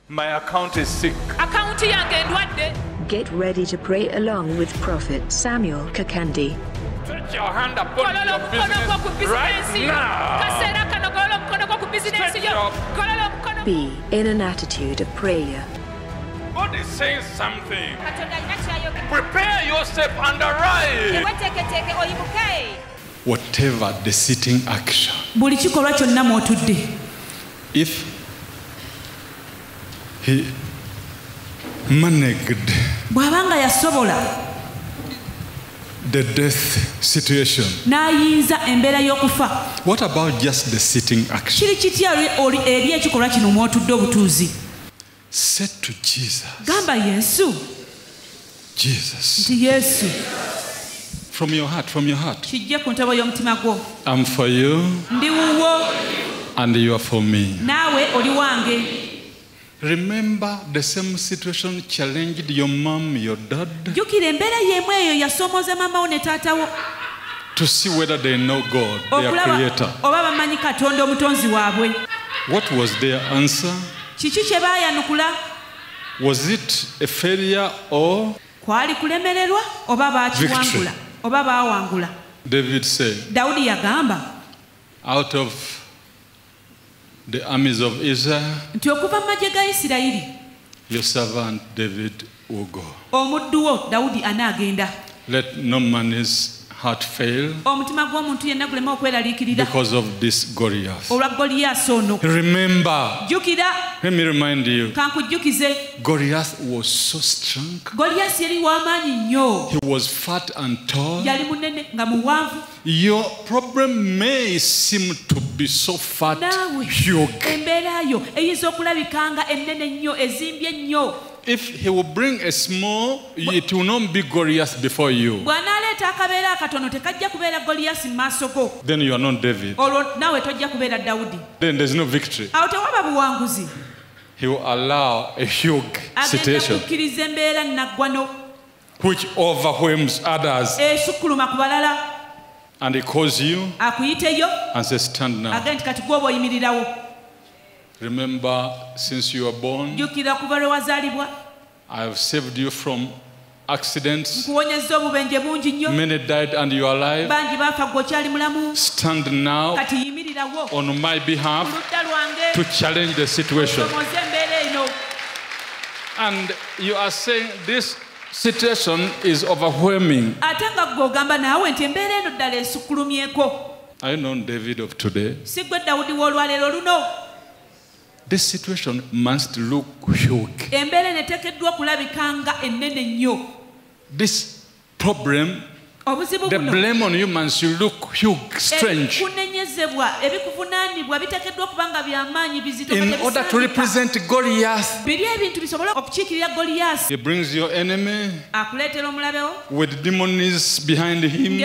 My account is sick. Get ready to pray along with Prophet Samuel Kakandi. Stretch your hand upon your business right now. Be in an attitude of prayer. God is saying something. Prepare yourself and arise. Whatever the sitting action. If he managed the death situation, what about just the sitting action? Say to Jesus, Jesus, from your heart, I'm for you and you are for me. Remember the same situation challenged your mom, your dad, to see whether they know God, their creator. What was their answer? Was it a failure or victory? David said, out of the armies of Israel, your servant David will go. Let no man's heart fail because of this Goliath. Remember, let me remind you, Goliath was so strong. He was fat and tall. Your problem may seem to be so fat, huge. If he will bring a small, it will not be Goliath before you. Then you are not David. Then there's no victory. He will allow a huge situation which overwhelms others. And he calls you and says, stand now. Remember, since you were born, I have saved you from accidents. Many died and you are alive. Stand now on my behalf to challenge the situation. And you are saying this situation is overwhelming. Are you known David of today? This situation must look huge. This problem, the blame on you must look huge, strange. In order to represent Goliath, he brings your enemy with demons behind him.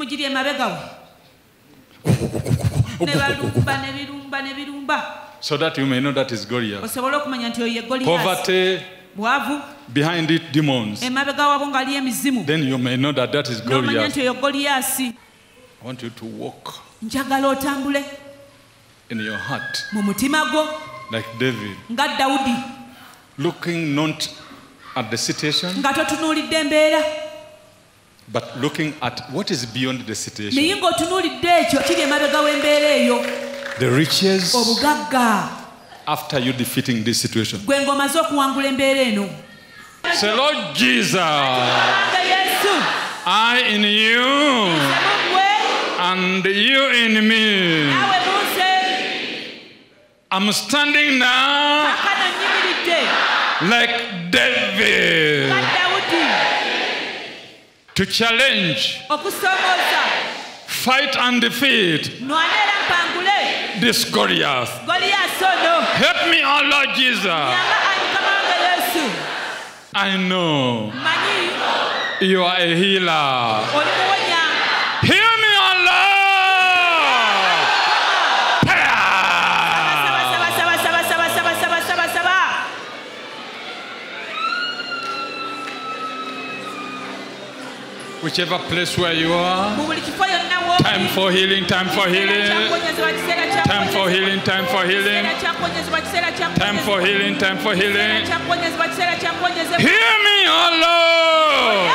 So that you may know that is Goliath. Poverty, behind it demons. Then you may know that that is Goliath. I want you to walk in your heart like David, looking not at the situation but looking at what is beyond the situation. The riches after you defeating this situation. Say, Lord Jesus, I in you and you in me. I'm standing now like David to challenge, fight and defeat this Goliath. Help me, oh Lord Jesus. I know you are a healer. Heal me, oh Lord. Whichever place where you are, Time for healing, time for healing. Time for healing, time for healing. Time for healing, time for healing. Hear me, oh Lord.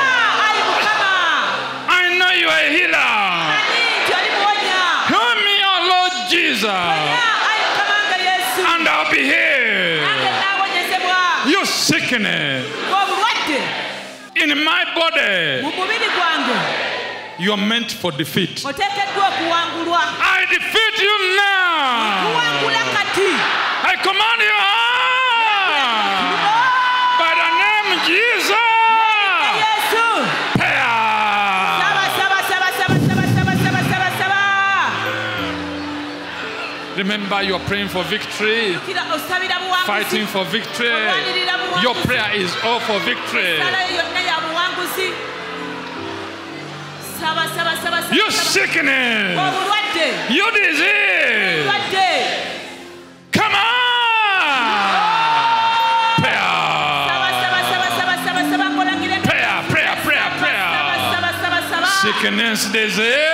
I know you are a healer. Hear me, oh Lord Jesus. And I'll be healed. You sickness in my body, you are meant for defeat. I defeat you now. I command you by the name of Jesus. Remember, you are praying for victory, fighting for victory. Your prayer is all for victory. You sickness, you disease, come on! Prayer. Sickness, disease.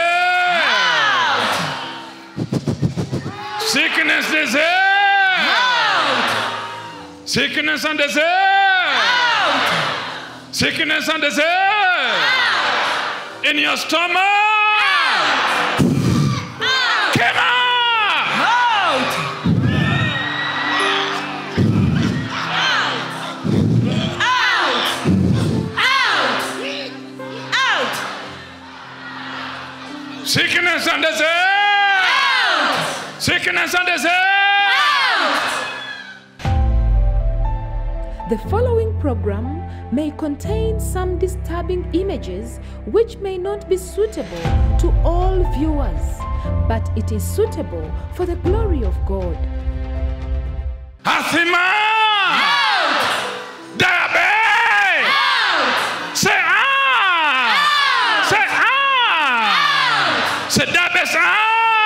Sickness, disease. Sickness and disease. Sickness and disease. In your stomach. Come on. Sickness and disease. Sickness and disease. The following program may contain some disturbing images which may not be suitable to all viewers, but it is suitable for the glory of God. Asthma! Diabetes! Say ah! Say ah! Say diabetes ah!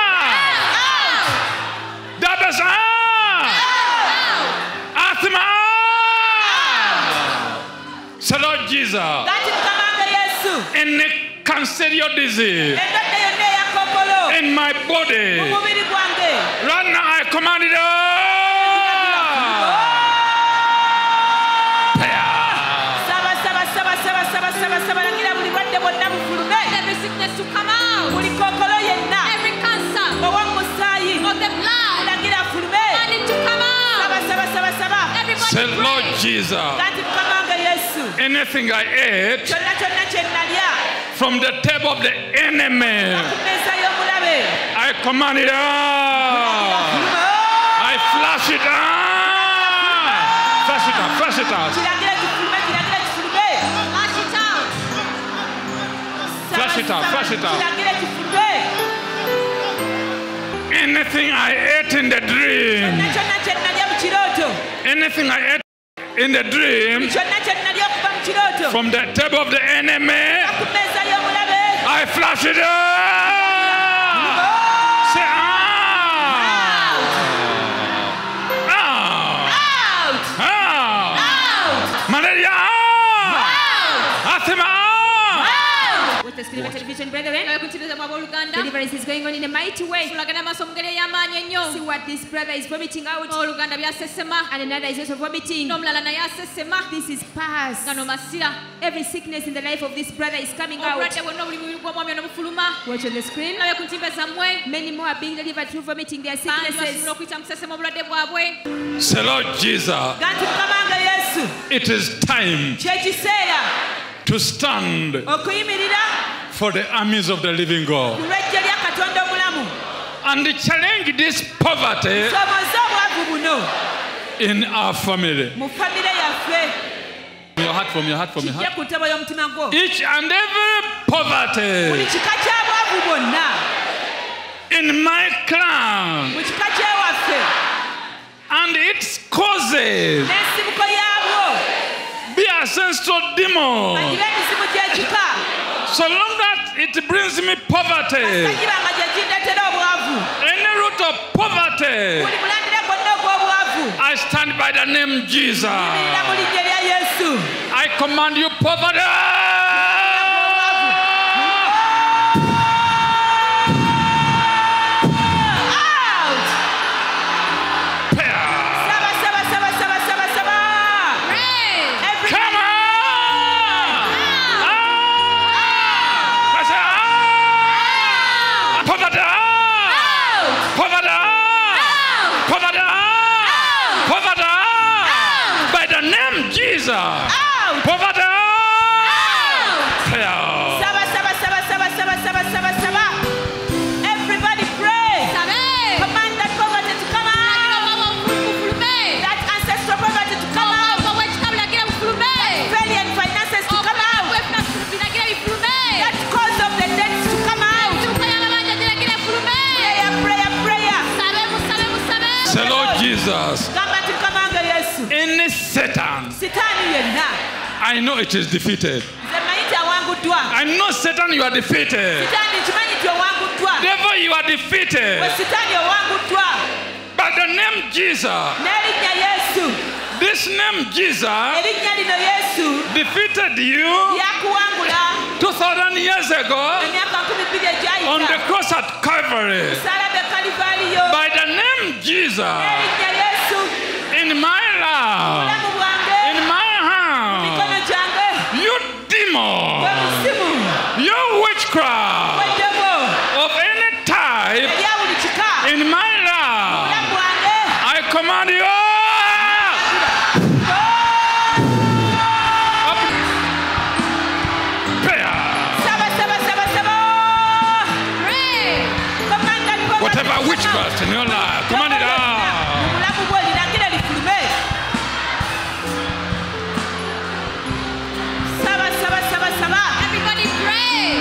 Diabetes ah! Asthma! Say Lord Jesus, any cancerous disease in my body, right now I command it every sickness to come out, every cancer of the blood, and it to come out. Everybody say Lord Jesus, anything I ate from the table of the enemy, I command it out. I flush it out. Flush it out. Flush it out. Flush it out. Flush it out. Anything I ate in the dream, anything I ate in the dream from the table of the enemy, I flush it out. Say out. Malaria out. Asthma out. With the Screamer Television brethren, deliverance is going on in a mighty way. See what this brother is vomiting out, and another is also vomiting. This is past. Every sickness in the life of this brother is coming out. Watch on the screen. Many more are being delivered through vomiting their sicknesses. Say Lord Jesus, it is time to stand for the armies of the living God and challenge this poverty in our family. From your heart. Each and every poverty in my clan and its causes be ancestral demon. So long that it brings me poverty, any root of poverty, I stand by the name Jesus. I command you poverty. Jesus. Out. Poverty out. Saba, saba, saba, saba, saba, saba, saba, saba. Everybody pray. Command that poverty to come out. That ancestral poverty to come out. Failure in finances to come out. That cause of the debts to come out. Prayer, prayer, prayer. Say, Lord Jesus. Any Satan, I know it is defeated. I know Satan, you are defeated. Devil, you are defeated. But the name Jesus, this name Jesus, defeated you 2,000 years ago on the cross at Calvary. By the name Jesus, in my life, in my house, you demon, you witchcraft of any type in my life, I command you whatever witchcraft in your life, command it out. Everybody pray.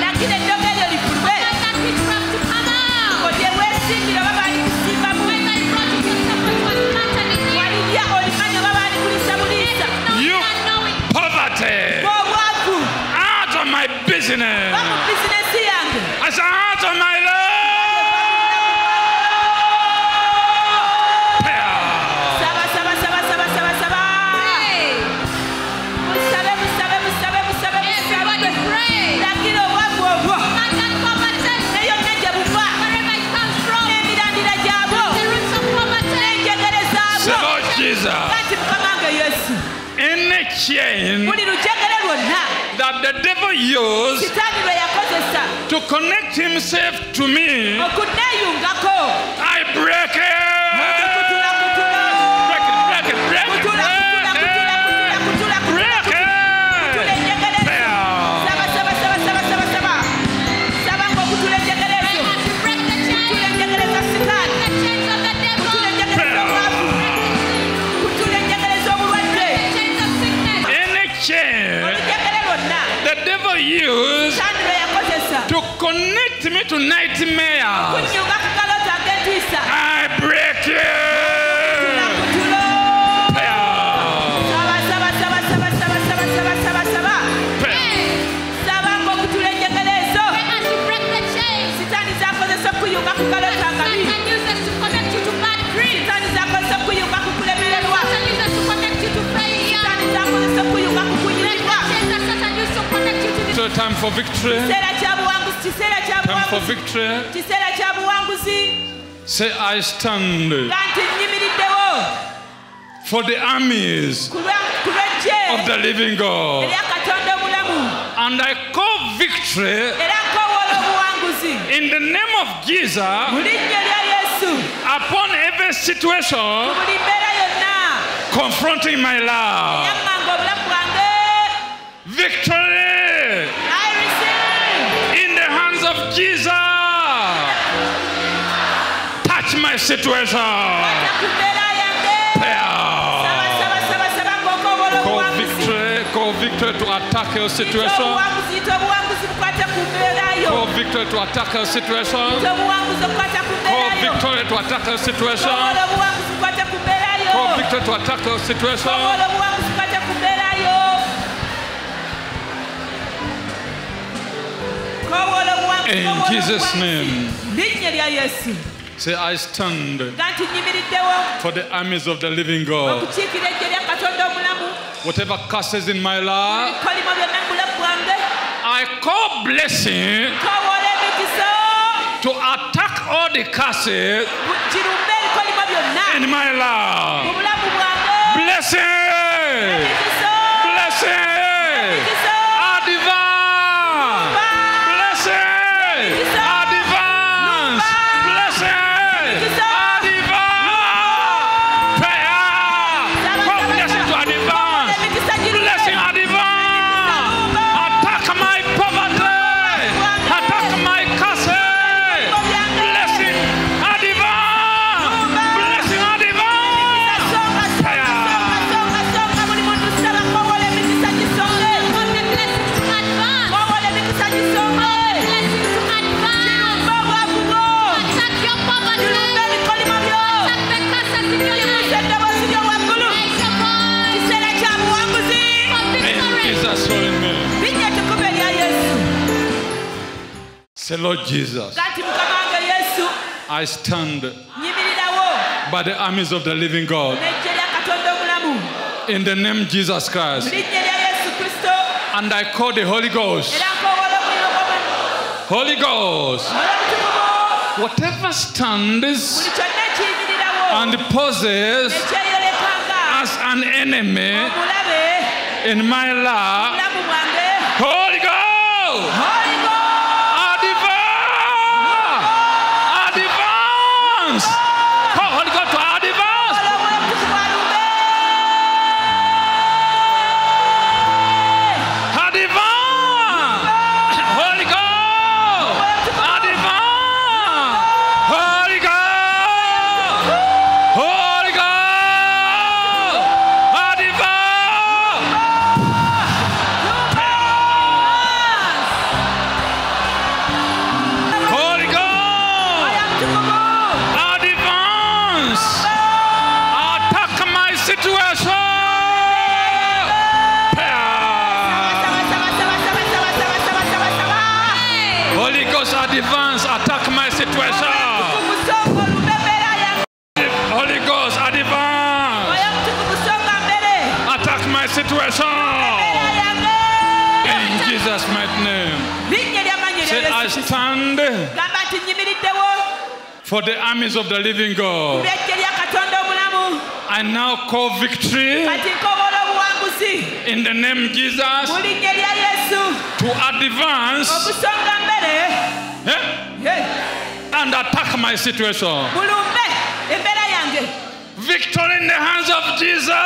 You poverty out of my business. I said out of my life. Any chain that the devil used to connect himself to me, I break it. Used to connect me to nightmares. I break it. Time for victory. Time for victory. Say, I stand for the armies of the living God. And I call victory in the name of Jesus upon every situation confronting my life. Victory in the hands of Jesus. Touch my situation. Call victory to attack your situation. Call victory to attack your situation. Call victory to attack your situation. Call victory to attack your situation. In Jesus' name. Say, I stand for the armies of the living God. Whatever curses in my life, I call blessing to attack all the curses in my life. Blessing! Blessing! Blessing! Say, Lord Jesus, I stand by the armies of the living God. In the name of Jesus Christ. And I call the Holy Ghost. Holy Ghost. Whatever stands and poses as an enemy in my life, Holy Ghost, advance. Holy Ghost to advance. Holy Ghost, advance. Holy Ghost, Holy Ghost, advance. Holy Ghost, advance. Attack my situation. Holy Ghost, advance. Attack my situation. Holy Ghost, advance. Attack my situation. In Jesus' mighty name. Say, I stand for the armies of the living God. I now call victory in the name of Jesus to advance and attack my situation. Victory in the hands of Jesus.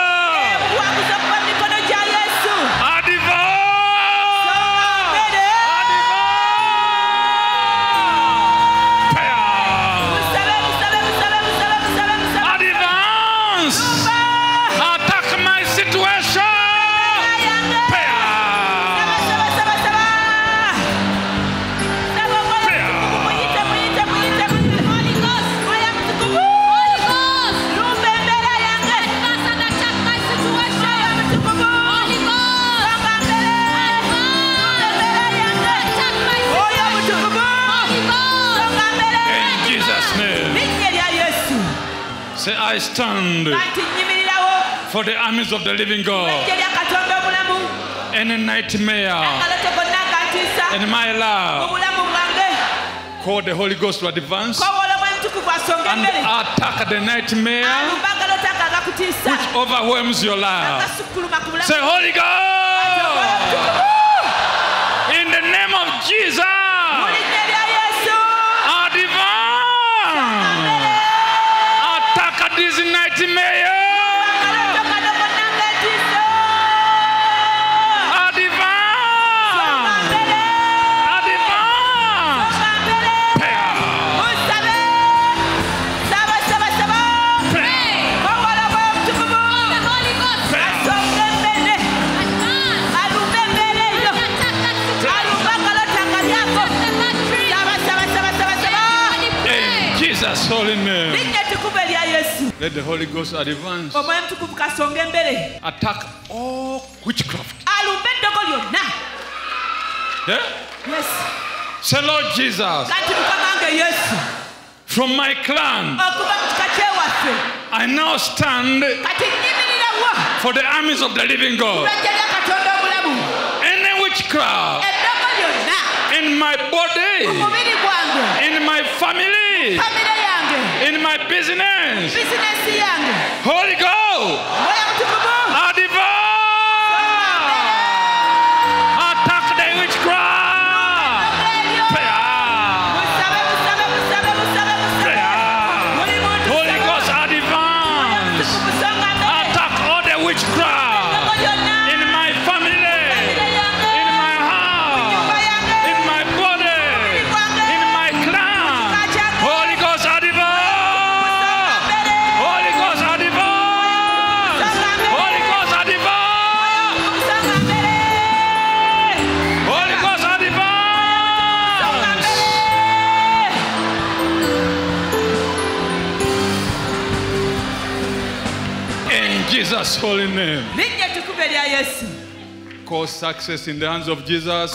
Say, I stand for the armies of the living God. Any nightmare in my life, call the Holy Ghost to advance and attack the nightmare which overwhelms your life. Say, Holy Ghost, in the name of Jesus, attack this nightmare. Jesus' holy name. Let the Holy Ghost advance. Attack all witchcraft. Yeah? Yes. Say, Lord Jesus, from my clan, I now stand for the armies of the living God. Any witchcraft in my body, in my family, in my business, Holy Ghost, attack the witchcraft. Holy Ghost, advance. Attack all the witchcraft in my family, in my house, in my body, in my clan. Holy Ghost, advance. Holy Ghost, advance. Holy Ghost, advance. Holy Ghost, advance. In Jesus' holy name. call success in the hands of Jesus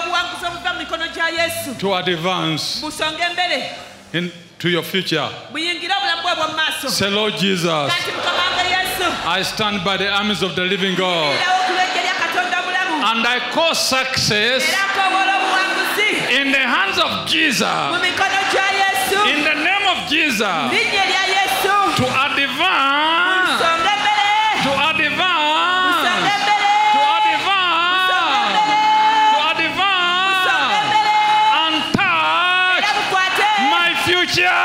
to advance into your future. Say, Lord Jesus, I stand by the armies of the living God, and I call success in the hands of Jesus, in the name of Jesus, to advance, to advance, to advance, to advance, and touch my future.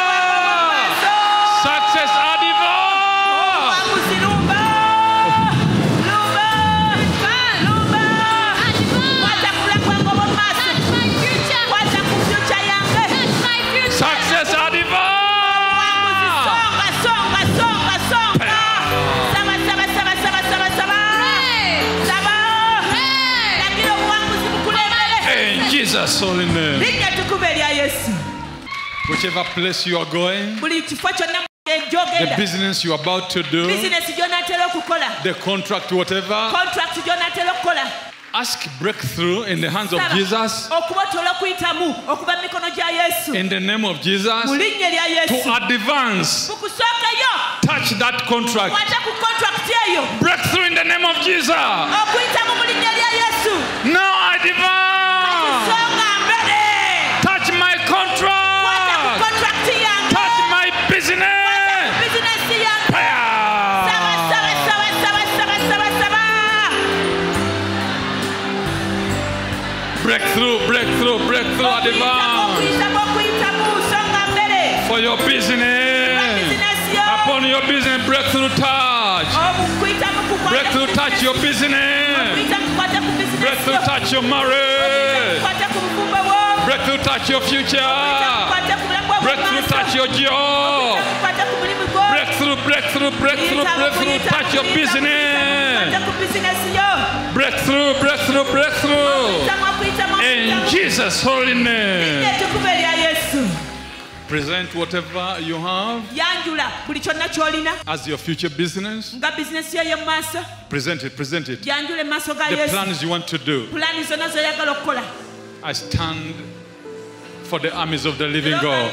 Success Jesus' holy name. Whichever place you are going, the business you are about to do, the contract, whatever, ask breakthrough in the hands of Jesus, in the name of Jesus, to advance, touch that contract. Breakthrough in the name of Jesus. Now I advance. Touch my contract. Touch my business. Breakthrough, breakthrough, breakthrough, advance for your business. Upon your business, breakthrough touch. Breakthrough touch your business. Breakthrough touch your marriage. Breakthrough touch your future. Breakthrough touch your job. Breakthrough, breakthrough, breakthrough, breakthrough touch your business. Breakthrough, breakthrough, breakthrough. In Jesus' holy name. Present whatever you have as your future business. Present it, present it. The plans you want to do. I stand for the armies of the living God.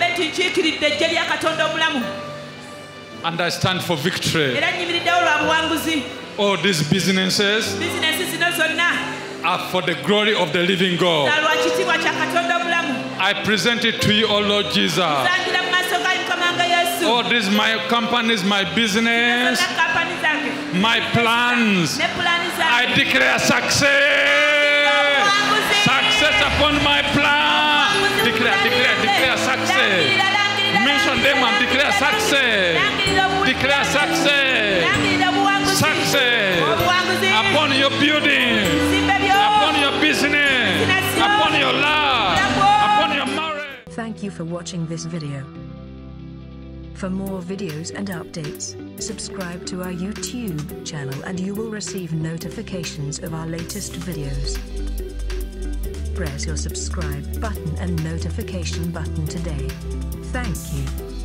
And I stand for victory. All these businesses are for the glory of the living God. I present it to you, O Lord Jesus. All these my companies, my business, my plans, I declare success. Success upon my plan. Declare, declare, declare success. Mention them and declare success. Declare success. Success upon your building, upon your business, upon your life, upon your marriage. Thank you for watching this video. For more videos and updates, subscribe to our YouTube channel and you will receive notifications of our latest videos. Press your subscribe button and notification button today. Thank you.